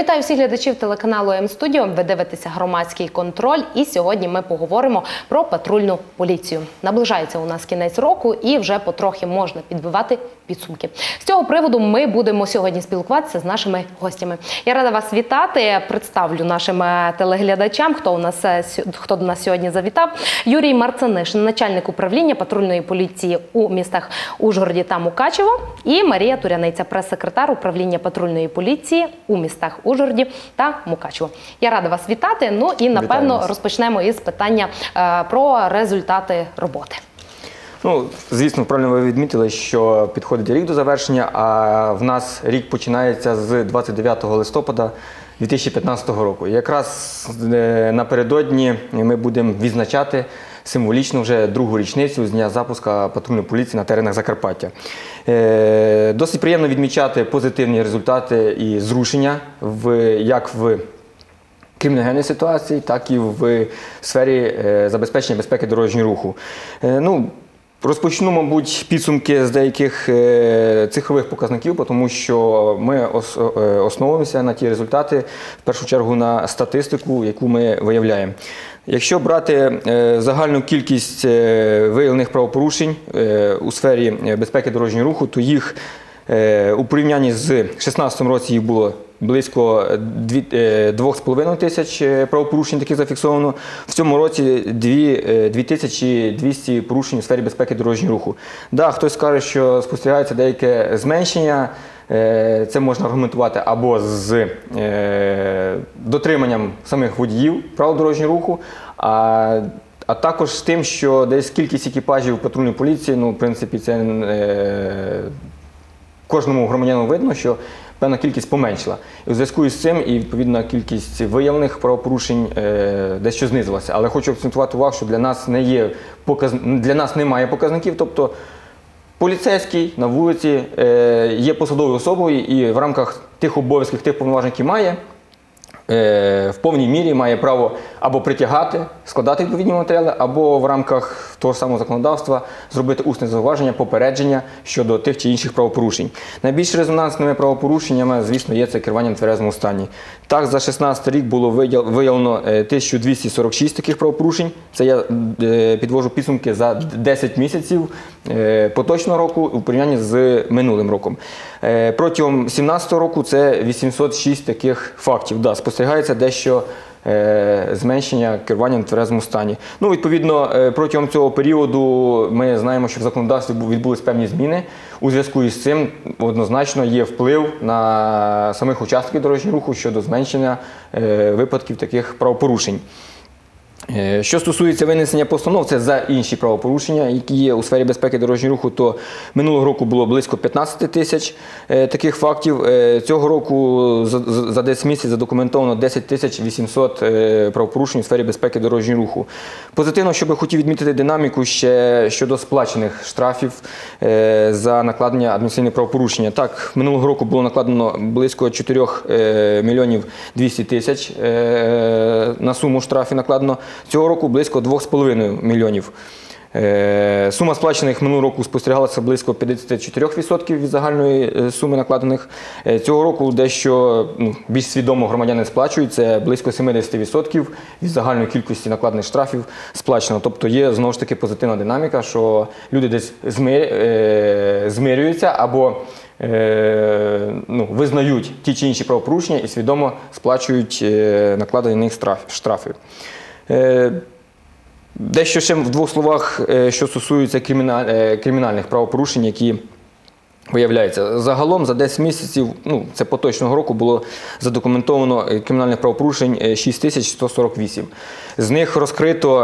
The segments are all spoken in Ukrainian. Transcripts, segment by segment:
вітаю всіх глядачів телеканалу М-студіо. Ви дивитеся «Громадський контроль» і сьогодні ми поговоримо про патрульну поліцію. Наближається у нас кінець року і вже потрохи можна підбивати підсумки. З цього приводу ми будемо сьогодні спілкуватися з нашими гостями. Я рада вас вітати. Представлю нашим телеглядачам, хто до нас сьогодні завітав. Юрій Марцинишин, начальник управління патрульної поліції у містах Ужгороді та Мукачево. І Марія Туряниця, прес-секретар управління патрульної поліції у містах Ужгороді та Мукачево. Я рада вас вітати. Ну і, напевно, розпочнемо із питання про результати роботи. Ну, звісно, правильно ви відмітили, що підходить рік до завершення, а в нас рік починається з 29 листопада 2015 року. І якраз напередодні ми будемо відзначати символічно вже другу річницю з дня запуску патрульної поліції на теренах Закарпаття. Досить приємно відмічати позитивні результати і зрушення як в криміногенній ситуації, так і в сфері забезпечення безпеки дорожнього руху. Розпочну, мабуть, підсумки з деяких цифрових показників, тому що ми основуємося на ті результати, в першу чергу на статистику, яку ми виявляємо. Якщо брати загальну кількість виявлених правопорушень у сфері безпеки дорожнього руху, то їх у порівнянні з 2016 році їх було близько 2,5 тисяч правопорушень таких зафіксовано. В цьому році 2200 порушень у сфері безпеки дорожнього руху. Так, хтось скаже, що спостерігається деяке зменшення, це можна аргументувати або з дотриманням самих водіїв правил дорожнього руху, а також з тим, що десь кількість екіпажів патрульної поліції, в принципі, це кожному громадянину видно, що певна кількість поменшила. І у зв'язку з цим, і відповідно кількість виявлених правопорушень дещо знизилася. Але хочу акцентувати увагу, що для нас немає показників, тобто поліцейський на вулиці є посадовою особою і в рамках тих обов'язків, тих повноважень, які має, в повній мірі має право або притягати, складати відповідні матеріали, або в рамках того ж самого законодавства зробити усне зауваження, попередження щодо тих чи інших правопорушень. Найбільш резонансними правопорушеннями, звісно, є це керування в тверезому стані. Так, за 2016 рік було виявлено 1246 таких правопорушень. Це я підвожу підсумки за 10 місяців поточного року у порівнянні з минулим роком. Протягом 2017 року це 806 таких фактів. Да, спостерігається дещо зменшення керування в тверезому стані. Відповідно, протягом цього періоду ми знаємо, що в законодавстві відбулись певні зміни. У зв'язку із цим однозначно є вплив на самих учасників дорожнього руху щодо зменшення випадків таких правопорушень. Що стосується винесення постанов, це за інші правопорушення, які є у сфері безпеки дорожнього руху, то минулого року було близько 15 тисяч таких фактів. Цього року за 10 місяців задокументовано 10 800 правопорушень у сфері безпеки дорожнього руху. Позитивно, що би хотів відмітити динаміку ще щодо сплачених штрафів за накладення адміністративних правопорушення. Так, минулого року було накладено близько 4 мільйонів 200 тисяч на суму штрафів накладено. Цього року близько 2,5 мільйонів. Сума сплачених минулого року спостерігалася близько 54% від загальної суми накладених. Цього року дещо більш свідомо громадяни сплачують, це близько 70% від загальної кількості накладених штрафів сплачено. Тобто є знову ж таки позитивна динаміка, що люди десь змирюються або визнають ті чи інші правопорушення і свідомо сплачують накладені на них штрафи. Дещо ще в двох словах, що стосується кримінальних правопорушень, які виявляються. Загалом за 10 місяців, це поточного року, було задокументовано кримінальних правопорушень 6148. З них розкрито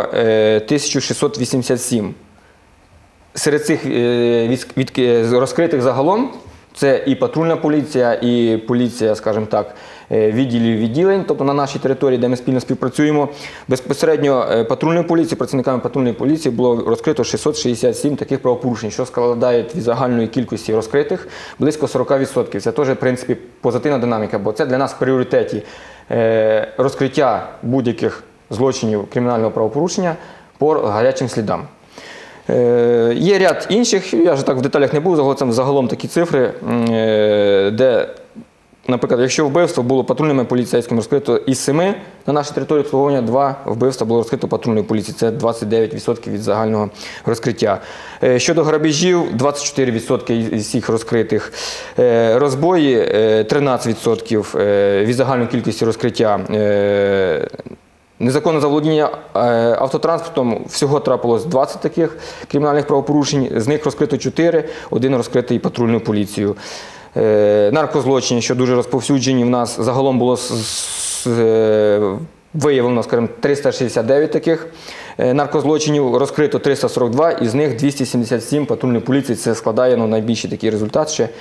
1687. Серед цих розкритих загалом це і патрульна поліція, і поліція, скажімо так, відділень, тобто на нашій території, де ми спільно співпрацюємо. Безпосередньо працівниками патрульної поліції було розкрито 667 таких правопорушень, що складає від загальної кількості розкритих близько 40%. Це теж, в принципі, позитивна динаміка, бо це для нас в пріоритеті розкриття будь-яких злочинів кримінального правопорушення по гарячим слідам. Є ряд інших, я вже так в деталях не буду, загалом такі цифри, де наприклад, якщо вбивство було патрульними поліцейськими розкрито із 7 на нашій території обслуговування, 2 вбивства було розкрито патрульною поліцією. Це 29% від загального розкриття. Щодо грабежів, 24% із всіх розкритих. Розбої, 13% від загальної кількості розкриття. Незаконне заволодіння автотранспортом, всього трапилось 20 таких кримінальних правопорушень, з них розкрито 4, 1 розкритий патрульною поліцією. Наркозлочини, що дуже розповсюджені в нас, загалом було виявлено, скажімо, 369 таких наркозлочинів, розкрито 342, із них 277 патрульної поліції. Це складає найбільший такий результат, ще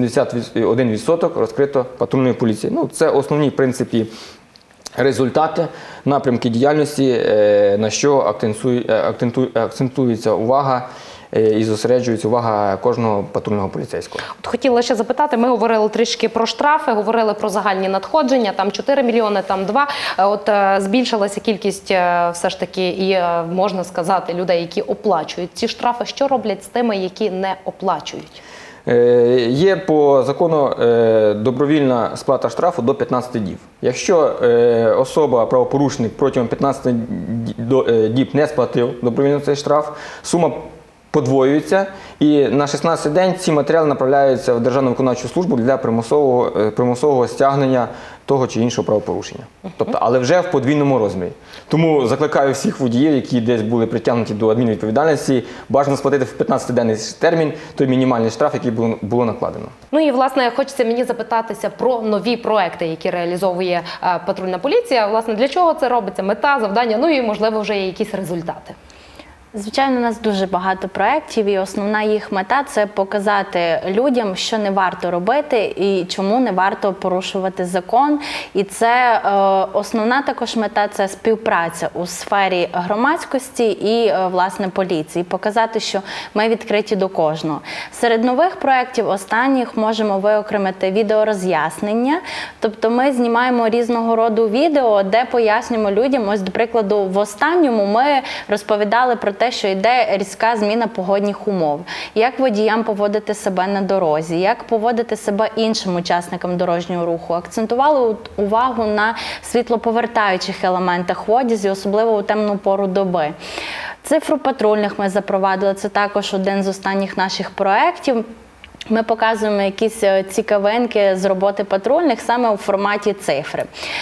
81% розкрито патрульної поліції. Це основні, в принципі, результати, напрямки діяльності, на що акцентується увага і зосереджується увага кожного патрульного поліцейського. От хотіла ще запитати, ми говорили трішки про штрафи, говорили про загальні надходження, там 4 мільйони, там 2. От збільшилася кількість все ж таки і, можна сказати, людей, які оплачують ці штрафи. Що роблять з тими, які не оплачують? Є по закону добровільна сплата штрафу до 15 діб. Якщо особа, правопорушник протягом 15 діб не сплатив добровільно цей штраф, сума подвоюється, і на 16-й день ці матеріали направляються в Державну виконавчу службу для примусового стягнення того чи іншого правопорушення. Тобто, але вже в подвійному розмірі. Тому закликаю всіх водіїв, які десь були притягнуті до адмінвідповідальності, бажано сплатити в 15-денний термін той мінімальний штраф, який було накладено. Ну і, власне, хочеться мені запитатися про нові проекти, які реалізовує патрульна поліція. Власне, для чого це робиться? Мета, завдання, і, можливо, вже є якісь результати. Звичайно, у нас дуже багато проєктів, і основна їх мета – це показати людям, що не варто робити і чому не варто порушувати закон. І це основна також мета – це співпраця у сфері громадськості і, власне, поліції. Показати, що ми відкриті до кожного. Серед нових проєктів останніх можемо виокремити відеороз'яснення. Тобто ми знімаємо різного роду відео, де пояснюємо людям, ось, до прикладу, в останньому ми розповідали про те, що йде різка зміна погодних умов, як водіям поводити себе на дорозі, як поводити себе іншим учасникам дорожнього руху. Акцентували увагу на світлоповертаючих елементах в одязі, особливо у темну пору доби. Цифру патрульних ми запровадили, це також один з останніх наших проєктів. Ми показуємо якісь цікавинки з роботи патрульних саме у форматі цифри.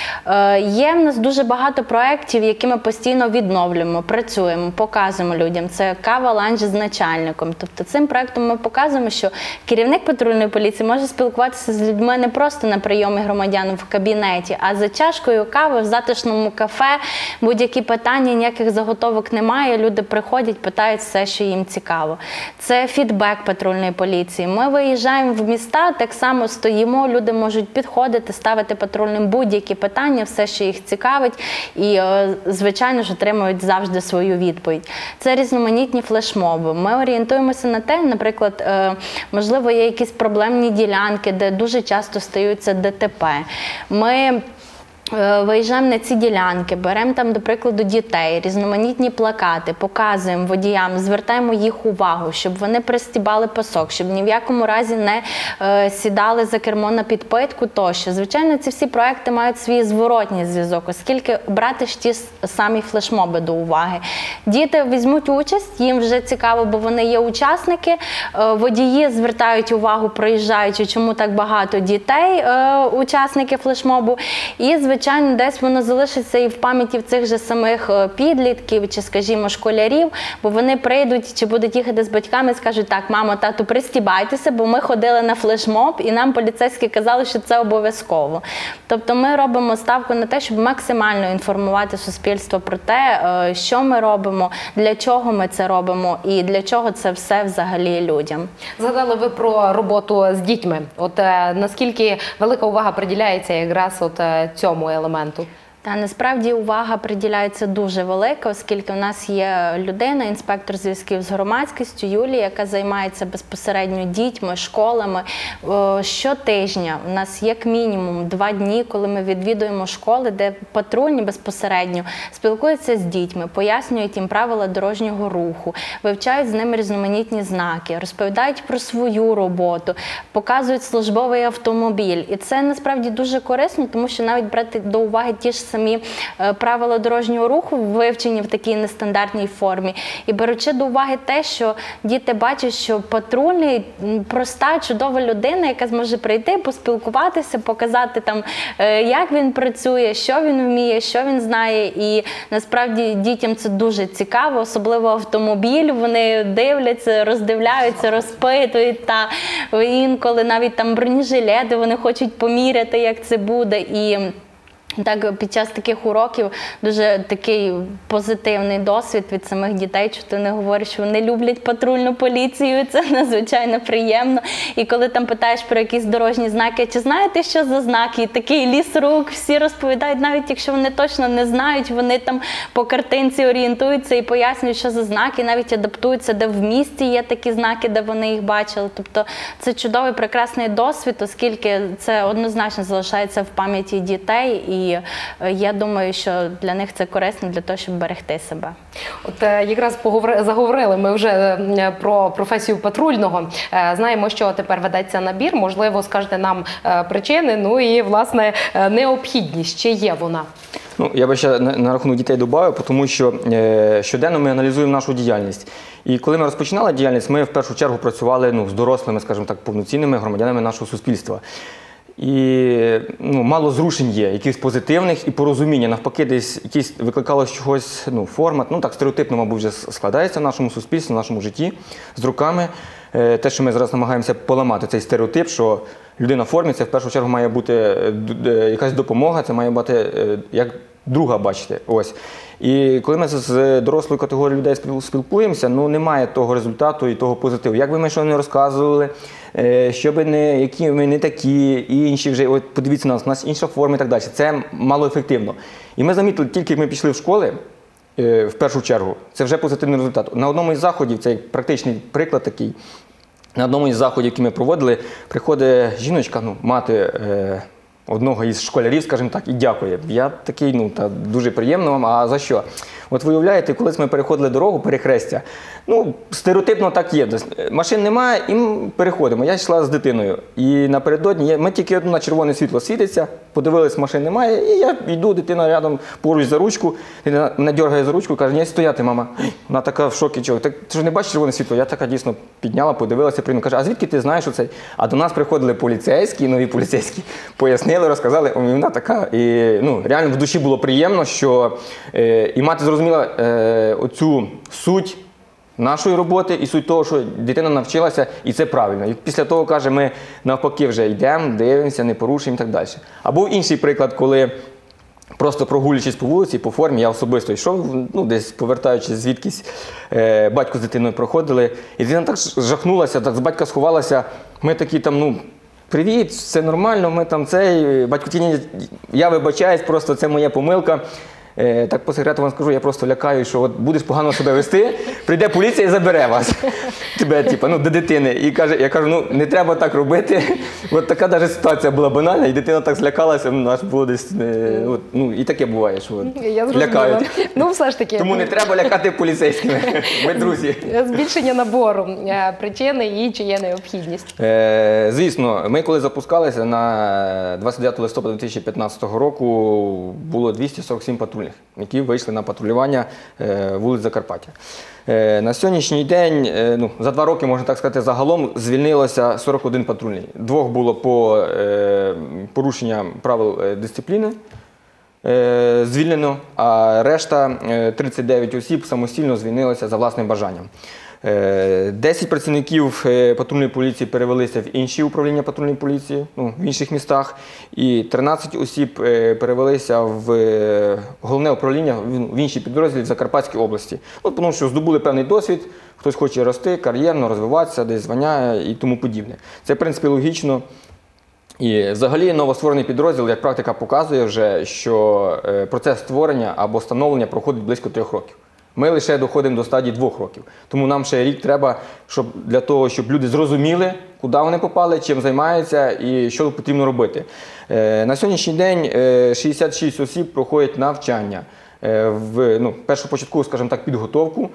Є в нас дуже багато проєктів, які ми постійно відновлюємо, працюємо, показуємо людям. Це кава-ланч з начальником. Тобто цим проєктом ми показуємо, що керівник патрульної поліції може спілкуватися з людьми не просто на прийомі громадян в кабінеті, а за чашкою кави в затишному кафе. Будь-які питання, ніяких заготовок немає, люди приходять, питають все, що їм цікаво. Це фідбек патрульної поліції. Ми виїжджаємо в міста, так само стоїмо, люди можуть підходити, ставити патрульним будь-які питання, все, що їх цікавить, і, звичайно ж, отримують завжди свою відповідь. Це різноманітні флешмоби. Ми орієнтуємося на те, наприклад, можливо, є якісь проблемні ділянки, де дуже часто стаються ДТП. Ми виїжджаємо на ці ділянки, беремо там, до прикладу, дітей, різноманітні плакати, показуємо водіям, звертаємо їх увагу, щоб вони пристібали пасок, щоб ні в якому разі не сідали за кермо на підпитку тощо. Звичайно, ці всі проекти мають свій зворотній зв'язок, оскільки брати ж ті самі флешмоби до уваги. Діти візьмуть участь, їм вже цікаво, бо вони є учасники, водії звертають увагу, проїжджаючи, чому так багато дітей, учасники флешмобу, і, звичайно, десь воно залишиться і в пам'яті цих же самих підлітків чи, скажімо, школярів, бо вони прийдуть чи будуть їхати з батьками і скажуть: так, мамо, тату, пристібайтеся, бо ми ходили на флешмоб і нам поліцейські казали, що це обов'язково. Тобто ми робимо ставку на те, щоб максимально інформувати суспільство про те, що ми робимо, для чого ми це робимо і для чого це все взагалі людям. Згадали ви про роботу з дітьми. От наскільки велика увага приділяється якраз цьому елементу? Та насправді увага приділяється дуже велика, оскільки у нас є людина, інспектор зв'язків з громадськістю Юлія, яка займається безпосередньо дітьми, школами. Щотижня у нас як мінімум 2 дні, коли ми відвідуємо школи, де патрульні безпосередньо спілкуються з дітьми, пояснюють їм правила дорожнього руху, вивчають з ними різноманітні знаки, розповідають про свою роботу, показують службовий автомобіль. І це насправді дуже корисно, тому що навіть брати до уваги ті ж самі правила дорожнього руху, вивчені в такій нестандартній формі, і беручи до уваги те, що діти бачать, що патрульний проста, чудова людина, яка зможе прийти, поспілкуватися, показати там, як він працює, що він вміє, що він знає. І насправді дітям це дуже цікаво, особливо автомобіль, вони дивляться, роздивляються, розпитують, та інколи навіть там бронежилети вони хочуть поміряти, як це буде. І так, під час таких уроків дуже такий позитивний досвід від самих дітей, що вони говорять, що вони люблять патрульну поліцію, це надзвичайно приємно. І коли там питаєш про якісь дорожні знаки, чи знаєте, що за знаки, і такий ліс рук, всі розповідають, навіть якщо вони точно не знають, вони там по картинці орієнтуються і пояснюють, що за знаки, навіть адаптуються, де в місті є такі знаки, де вони їх бачили. Тобто це чудовий, прекрасний досвід, оскільки це однозначно залишається в пам'яті дітей. І я думаю, що для них це корисно для того, щоб берегти себе. От якраз заговорили ми вже про професію патрульного. Знаємо, що тепер ведеться набір. Можливо, скажете нам причини, ну і, власне, необхідність. Чи є вона? Ну, я би ще на рахунок дітей додав, тому що щоденно ми аналізуємо нашу діяльність. І коли ми розпочинали діяльність, ми в першу чергу працювали з дорослими, скажімо так, повноцінними громадянами нашого суспільства. І мало зрушень є, якихось позитивних і порозуміння. Навпаки, десь якісь викликало чогось, формат, так стереотипно, мабуть, вже складається в нашому суспільстві, в нашому житті з роками. Те, що ми зараз намагаємося поламати, цей стереотип, що людина в формі, це в першу чергу має бути якась допомога, це має бути як друга, бачите. Ось. І коли ми з дорослою категорією людей спілкуємося, немає того результату і того позитиву. Як би ми що не розказували, що би які ми не такі, і інші вже, от подивіться на нас, у нас інша форма і так далі. Це малоефективно. І ми замітили, тільки ми пішли в школи, в першу чергу, це вже позитивний результат. На одному із заходів, це практичний приклад такий, на одному із заходів, які ми проводили, приходить жіночка, мати одного із школярів, скажімо так, і дякує. Я такий, дуже приємно вам, а за що? От ви уявляєте, колись ми переходили дорогу, перехрестя, стереотипно так є. Машин немає, і ми переходимо. Я йшла з дитиною, і напередодні, ми тільки на червоне світло світиться, подивились, машин немає, і я йду, дитина рядом поруч за ручку, дитина мене дергає за ручку, каже, не стояти, мама. Вона така в шокі, чого, ти ж не бачиш червоне світло? Я така дійсно підняла, подивилася, каже, а звідки ти знаєш оце? А до нас приходили поліцейські, нові поліцейські, пояснили, розказали, і вона така, і реально в душі було приємно, що і мати зрозуміла оцю суть нашої роботи і суть того, що дитина навчилася, і це правильно. І після того, каже, ми навпаки вже йдемо, дивимося, не порушуємо і так далі. А був інший приклад, коли просто прогулюючись по вулиці, по формі, я особисто йшов, десь повертаючись звідкись, батько з дитиною проходили, і дитина так жахнулася, так з батька сховалася, ми такі там, привіт, все нормально, ми там цей, батько тіні, я вибачаюсь, просто це моя помилка. Так по секрету вам скажу, я просто лякаю, що от будеш погано себе вести, прийде поліція і забере вас, тебе, до дитини. І я кажу, не треба так робити. От така навіть ситуація була банальна, і дитина так злякалася, аж було десь, і таке буває, що лякають. Все ж таки. Тому не треба лякати поліцейськими, ми друзі. Збільшення набору причини і чи є необхідність? Звісно, ми коли запускалися на 29 листопада 2015 року, було 247 патрульних, які вийшли на патрулювання вулиць Закарпаття. На сьогоднішній день, за 2 роки, можна так сказати, загалом звільнилося 41 патрульний. 2 було по порушенням правил дисципліни звільнено, а решта 39 осіб самостійно звільнилися за власним бажанням. 10 працівників патрульної поліції перевелися в інші управління патрульної поліції, в інших містах, і 13 осіб перевелися в головне управління в інші підрозділі в Закарпатській області. Тому що здобули певний досвід, хтось хоче рости, кар'єрно, розвиватися, десь звання і тому подібне. Це, в принципі, логічно. І взагалі новостворений підрозділ, як практика показує вже, що процес створення або становлення проходить близько 3 років. Ми лише доходимо до стадії 2 років. Тому нам ще рік треба для того, щоб люди зрозуміли, куди вони попали, чим займаються і що потрібно робити. На сьогоднішній день 66 осіб проходять навчання в першопочаткову, скажімо так, підготовку.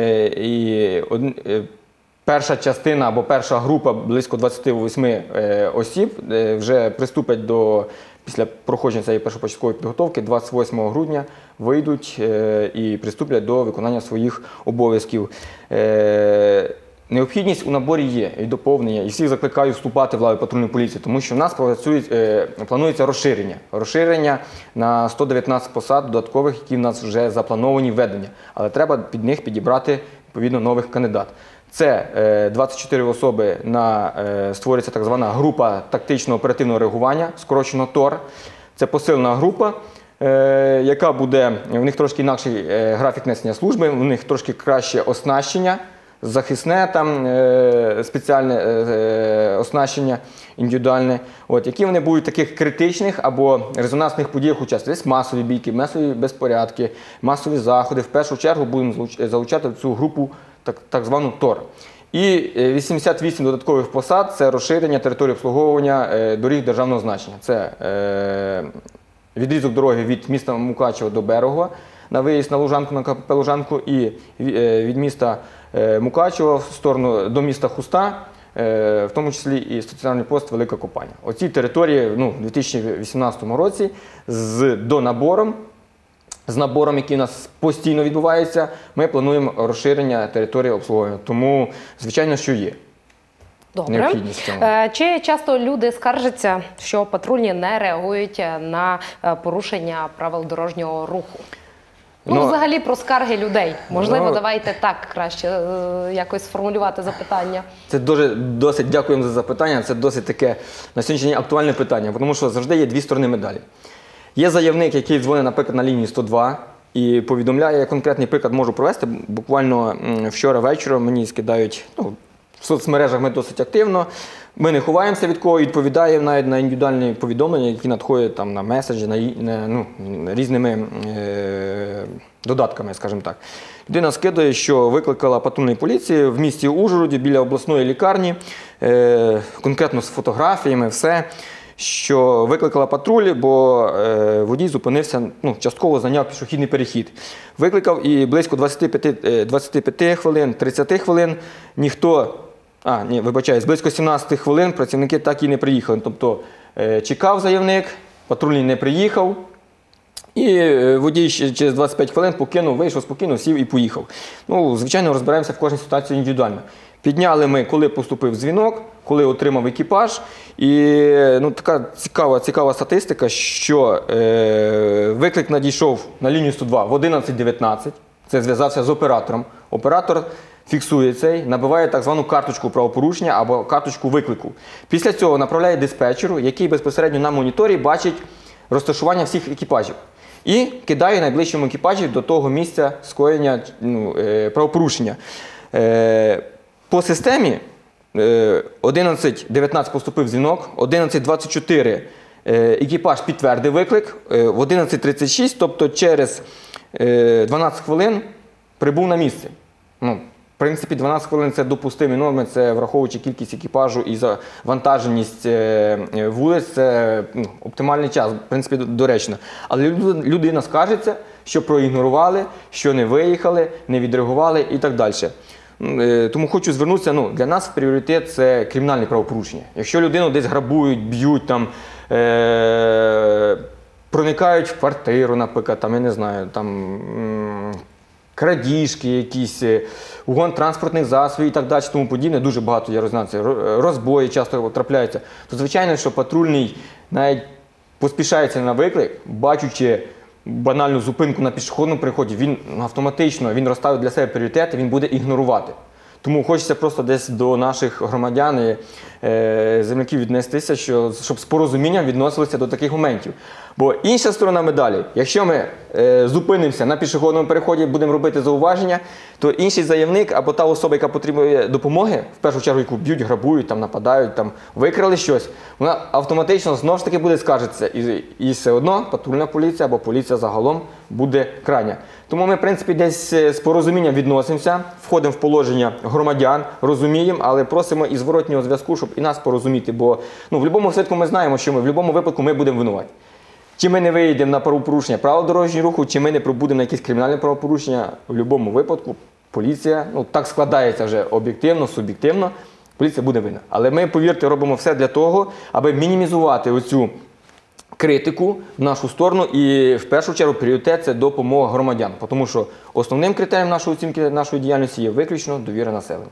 Перша частина або перша група, близько 28 осіб, вже приступять після проходження цієї першопочаткової підготовки 28 грудня вийдуть і приступлять до виконання своїх обов'язків. Необхідність у наборі є і доповнення, і всіх закликаю вступати в лави патрульної поліції, тому що в нас планується розширення. Розширення на 119 посад додаткових, які в нас вже заплановані введення. Але треба під них підібрати, відповідно, нових кандидат. Це 24 особи, створюється так звана група тактично-оперативного реагування, скорочено ТОР. Це посилена група, яка буде, в них трошки інакший графік несення служби, в них трошки краще оснащення, захисне спеціальне оснащення індивідуальне, які вони будуть в таких критичних або резонансних подіях участвувати. Десь масові бійки, масові безпорядки, масові заходи. В першу чергу будемо залучати в цю групу так звану ТОР. І 88 додаткових посад – це розширення території обслуговування доріг державного значення. Це відрізок дороги від міста Мукачево до Берегова на виїзд на Лужанку, на КПП Лужанку, і від міста Мукачево до міста Хуста, в тому числі і стаціонарний пост Велика Копання. Оці території в 2018 році з набором, який у нас постійно відбувається, ми плануємо розширення території обслуговування. Тому, звичайно, що є. Добре. Необхідність цього. Чи часто люди скаржаться, що патрульні не реагують на порушення правил дорожнього руху? Взагалі про скарги людей. Можливо, давайте так краще якось сформулювати запитання. Це досить дякуємо за запитання. Це досить таке на сьогоднішній день актуальне питання, тому що завжди є дві сторони медалі. Є заявник, який дзвонить, наприклад, на лінію 102 і повідомляє, я конкретний приклад можу провести. Буквально вчора вечором мені скидають, в соцмережах ми досить активно, ми не ховаємося від кого, відповідаємо навіть на індивідуальні повідомлення, які надходять на меседжі, різними додатками, скажімо так. Людина скидає, що викликала патрульної поліції в місті Ужгороді біля обласної лікарні, конкретно з фотографіями, все, що викликала патруль, бо водій зупинився, частково зайняв пішохідний перехід. Викликав і близько 25 хвилин, 30 хвилин близько 17 хвилин працівники так і не приїхали. Тобто чекав заявник, патрульний не приїхав, і водій через 25 хвилин вийшов спокійно, сів і поїхав. Звичайно, розбираємося в кожній ситуації індивідуально. Підняли ми, коли поступив дзвінок, коли отримав екіпаж. І така цікава статистика, що виклик надійшов на лінію 102 в 11:19. Це зв'язався з оператором. Оператор фіксує цей, набиває так звану карточку правопорушення або карточку виклику. Після цього направляє диспетчеру, який безпосередньо на моніторі бачить розташування всіх екіпажів. І кидає найближчому екіпажі до того місця скоєння правопорушення. По системі 11:19 поступив дзвінок, 11:24 екіпаж підтвердив виклик, в 11:36, тобто через 12 хвилин прибув на місце. В принципі, 12 хвилин – це допустимі норми, це враховуючи кількість екіпажу і завантаженість вулиць, це оптимальний час, в принципі, доречно. Але людина скаржиться, що проігнорували, що не виїхали, не відреагували і так далі. Тому хочу звернутися, для нас пріоритет – це кримінальні правопорушення. Якщо людину десь грабують, б'ють, проникають в квартиру, наприклад, я не знаю, крадіжки якісь, угон транспортних засобів і так далі, тому подібне, дуже багато є резонансів, розбої часто трапляються, то звичайно, що патрульний навіть поспішається на виклик, бачучи банальну зупинку на пішохідному переході, він автоматично розставить для себе пріоритети, він буде ігнорувати. Тому хочеться просто десь до наших громадян і земляків віднестися, щоб з порозумінням відносилися до таких моментів. Бо інша сторона медалі, якщо ми зупинимося на пішохідному переході, будемо робити зауваження, то інший заявник або та особа, яка потребує допомоги, в першу чергу, яку б'ють, грабують, там, нападають, там, викрали щось, вона автоматично знову ж таки буде скаржитися. І все одно патрульна поліція або поліція загалом буде крайня. Тому ми, в принципі, десь з порозумінням відносимося, входимо в положення громадян, розуміємо, але просимо і зворотнього зв'язку, щоб і нас порозуміти, бо в будь-якому випадку ми знаємо, що ми в будь-якому випадку ми будемо винуваті. Чи ми не вийдемо на правопорушення правил дорожнього руху, чи ми не пробудемо на якісь кримінальні правопорушення, в будь-якому випадку поліція, так складається вже об'єктивно, суб'єктивно, поліція буде винна. Але ми, повірте, робимо все для того, аби мінімізувати оцю критику в нашу сторону, і в першу чергу пріоритет – це допомога громадян, тому що основним критерієм нашої оцінки нашої діяльності є виключно довіра населення.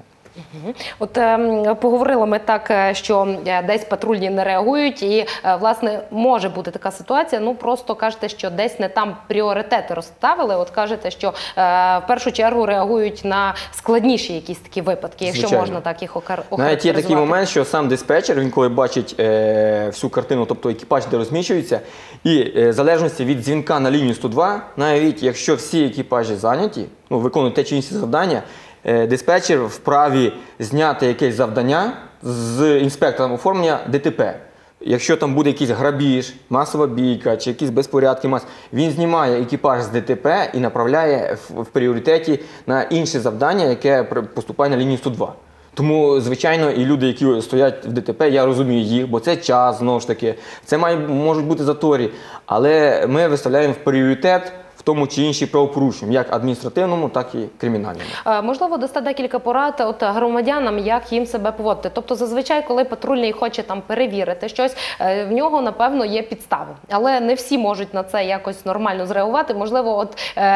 От поговорили ми так, що десь патрульні не реагують і, власне, може бути така ситуація, просто кажете, що десь не там пріоритети розставили, от кажете, що в першу чергу реагують на складніші якісь такі випадки, якщо Звичайно. можна так їх охарактеризувати. Навіть є такий момент, що сам диспетчер, він коли бачить всю картину, тобто екіпаж, де розміщується, і в залежності від дзвінка на лінію 102, навіть якщо всі екіпажі зайняті, виконують те чи інше завдання, диспетчер вправі зняти якесь завдання з інспектором оформлення ДТП. Якщо там буде якийсь грабіж, масова бійка чи якісь безпорядки, він знімає екіпаж з ДТП і направляє в пріоритеті на інше завдання, яке поступає на лінію 102. Тому, звичайно, і люди, які стоять в ДТП, я розумію їх, бо це час, знову ж таки, це можуть бути заторі, але ми виставляємо в пріоритет в тому чи іншій правопорушенні, як адміністративному, так і кримінальному. Можливо, дасте декілька порад громадянам, як їм себе поводити. Тобто, зазвичай, коли патрульний хоче там перевірити щось, в нього, напевно, є підстави. Але не всі можуть на це якось нормально зреагувати. Можливо,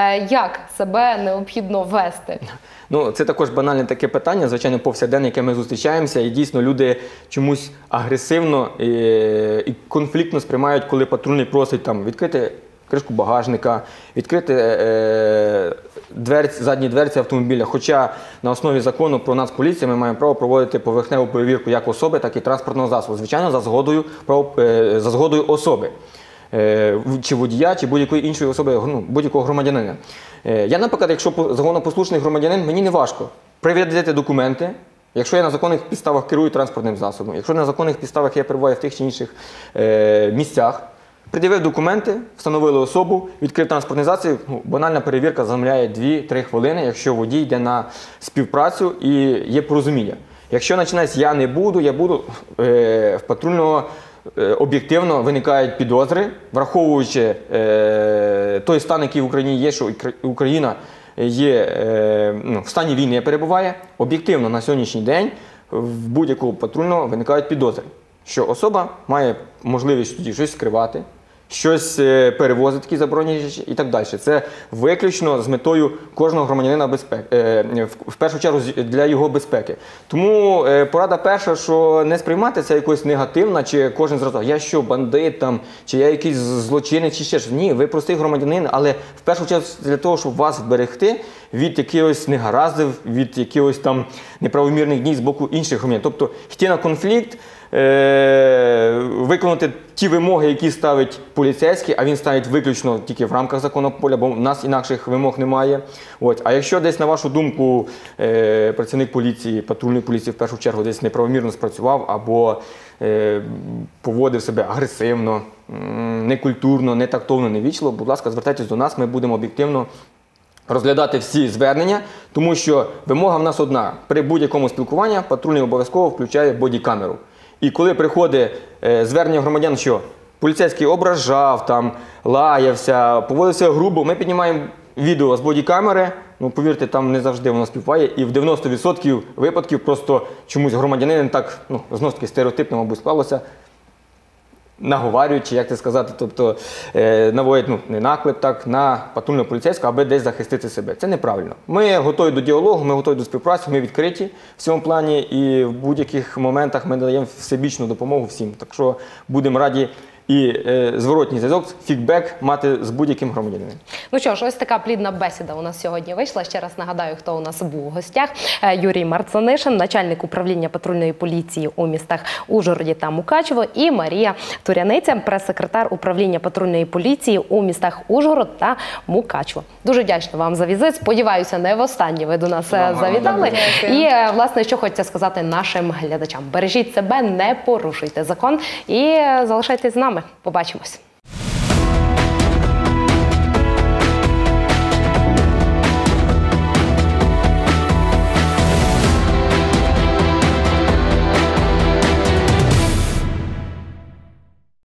як себе необхідно вести? Це також банальне таке питання, звичайно, повсякденне, яке ми зустрічаємося, і дійсно люди чомусь агресивно і конфліктно сприймають, коли патрульний просить там відкрити кришку багажника, відкрити задні дверці автомобіля. Хоча на основі закону про Нацполіцію ми маємо право проводити поверхневу перевірку як особи, так і транспортного засобу. Звичайно, за згодою особи. Чи водія, чи будь-якої іншої особи, будь-якого громадянина. Я, наприклад, якщо законопослушний громадянин, мені не важко перевірити документи, якщо я на законних підставах керую транспортним засобом, якщо на законних підставах я перебуваю в тих чи інших місцях, пред'явив документи, встановили особу, відкрив транспортний засіб, банальна перевірка займає 2-3 хвилини, якщо водій йде на співпрацю і є порозуміння. Якщо починається я буду, в патрульного об'єктивно виникають підозри, враховуючи той стан, який в Україні є, що Україна є в стані війни перебуває, об'єктивно на сьогоднішній день в будь-якого патрульного виникають підозри, що особа має можливість тоді щось скривати, щось перевозити, такі заборонені речі і так далі. Це виключно з метою кожного громадянина в першу чергу для його безпеки. Тому порада перша, що не сприймати це якось негативно, чи кожен зразу, я що, бандит там, чи я якийсь злочинець, чи ще щось. Ні, ви простий громадянин, але в першу чергу для того, щоб вас вберегти від якихось негараздів, від якихось там неправомірних дій з боку інших громадян. Тобто йти на конфлікт, виконати ті вимоги, які ставить поліцейський, а він ставить виключно тільки в рамках закону поля, бо в нас інакших вимог немає. А якщо десь, на вашу думку, працівник поліції, патрульної поліції в першу чергу десь неправомірно спрацював або поводив себе агресивно, некультурно, нетактовно, невічливо, будь ласка, звертайтесь до нас, ми будемо об'єктивно розглядати всі звернення, тому що вимога в нас одна. При будь-якому спілкуванні патрульний обов'язково включає бодікамеру. І коли приходить звернення громадян, що поліцейський ображав, там, лаявся, поводився грубо, ми піднімаємо відео з бодікамери, повірте, там не завжди воно співпає, і в 90% випадків просто чомусь громадянин так, знову ж таки стереотипно, мабуть, склалося, наговарюють, чи як це сказати, тобто наводять не наклеп так, на патрульного поліцейського, аби десь захистити себе. Це неправильно. Ми готові до діалогу, ми готові до співпраці, ми відкриті в цьому плані і в будь-яких моментах ми надаємо всебічну допомогу всім. Так що будемо раді і зворотній зв'язок, фідбек мати з будь-яким громадянином. Ну що ж, ось така плідна бесіда у нас сьогодні вийшла. Ще раз нагадаю, хто у нас був у гостях. Юрій Марцанишин, начальник управління патрульної поліції у містах Ужгороді та Мукачево, і Марія Туряниця, прес-секретар управління патрульної поліції у містах Ужгород та Мукачево. Дуже вдячна вам за візит. Сподіваюся, не востаннє ви до нас завітали. І, власне, що хочеться сказати нашим глядачам. Бережіть себе, не порушуйте закон і залишайтесь з нами. Побачимось.